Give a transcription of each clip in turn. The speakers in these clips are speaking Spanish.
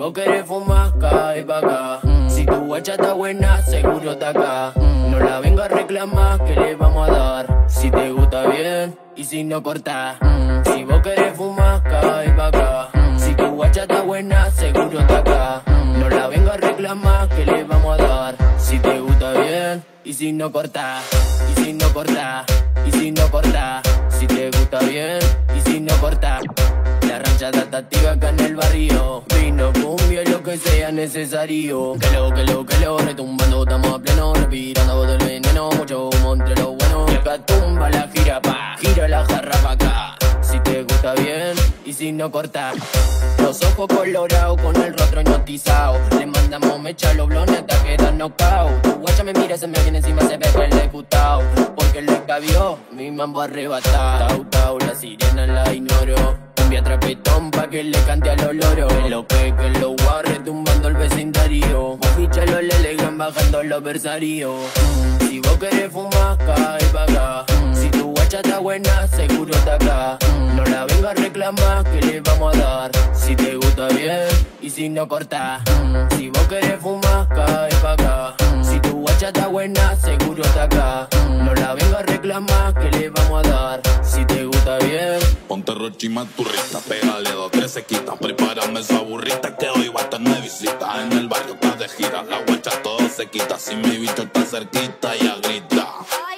vos querés fumar, cae pa' acá. Si tu guacha está buena, seguro está acá. No la venga a reclamar, que le vamos a dar. Si te gusta bien, y si no corta. Si vos querés fumar, cae pa' acá. Si tu guacha está buena, seguro está acá. No la venga a reclamar, que le vamos a dar. Si te gusta bien, y si no corta. Y si no corta, y si no corta. Si te gusta bien, y si no corta. La ranchada está activa acá en el barrio. Vino, cumbia y lo que sea necesario. Que lo, retumbando, estamos a pleno. Respirando del veneno, mucho humo entre lo bueno. Y acá tumba la gira gira la jarra pa' acá. Si te gusta bien, y si no corta. Los ojos colorados con el rostro hipnotizado. Le mandamos mecha a los blones hasta quedan knockout. Tu guacha me mira, se me viene encima, se ve que el ejecutado. Porque le cabió mi mambo arrebatado. Tau, tau, la sirena la ignoro. Cumbia trapetón pa' que le cante a los loros. Que lo peque, lo guarre, tumbando el vecindario. Ficha los lelegan bajando los versarios. Si vos querés fumar, cae pa' acá. Si tu guacha está buena, seguro está acá. No la venga a reclamar, que le vamos a dar. Si te gusta bien, y si no corta. Si vos querés fumar, cae pa' acá. Si tu guacha está buena, seguro está acá. No la venga a reclamar, que le vamos a dar. Si te gusta bien, ponte rochima turrista, pégale 2, 3 se quita. Prepárame esa burrita que hoy va a tener visita. En el barrio está de gira, la guacha todo se quita. Si mi bicho está cerquita, ella grita.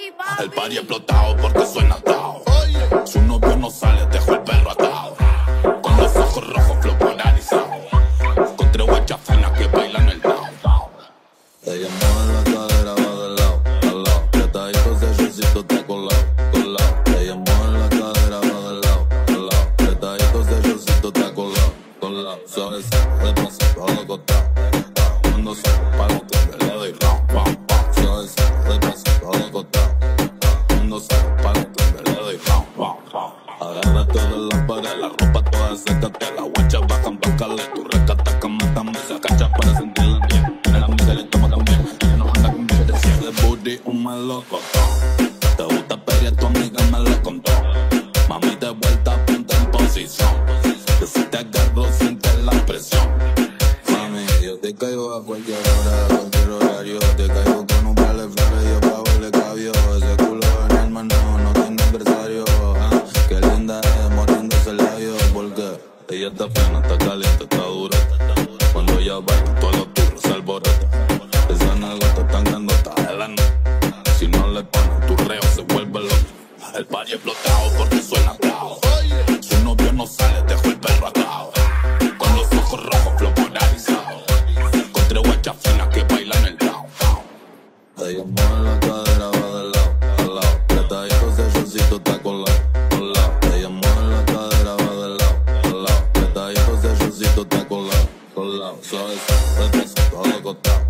El party explotado porque suena atado. Su novio no sale, dejó el perro atado. Con los ojos rojos, flow polarizado. Con 3 guachas finas que bailan el down. Ella mueve la cadera, va de lado a lado. Apretadito ese shortcito está colado, colado. Ella mueve la cadera, va de lado a lado. Apretadito ese shortcito está colado, colado. Sabes, de paso, todo costado. Cuando se para un timbre, le doy round, round, round. Sabes, de paso, todo costado. Cuando se para un timbre, le doy round, round, round. Agárrate de la pared, la ropa toda sécate. La guacha bajan, bájale, tu rescata, cama también. Se cacha para sentirla bien. En la música le toma también. Ella no anda con billetes de 100. De booty, un melocotón. Te gusta pedir, tu amiga me lo contó. Mami, de vuelta, ponte en posición. Que si te agarro, sientes la presión. Mami, yo te caigo a cualquier hora, a cualquier horario. Te caigo con un par de flores, yo pago el cabio. Ese culo en el mano, no tiene adversario. Qué linda es, mordiéndose el labio. Porque ella está fina, está caliente, está dura. Cuando ella baila, todos los turros se alborotan. Esa nalgota tan grandota de la noche. Si no le pones tu reo, se vuelve loco. El party explotado porque suena atado. Su novio no sale, dejó el perro atado. Con los ojos rojos, flow polarizado. Con 3 guachas finas que bailan el down. Ella mueve la cadera, va de lado a lado. Apretadito ese shortcito está colado, colado. Ella mueve la cadera, va de lado a lado. Apretadito ese shortcito está colado, colado. Suave, de paso, todo costado.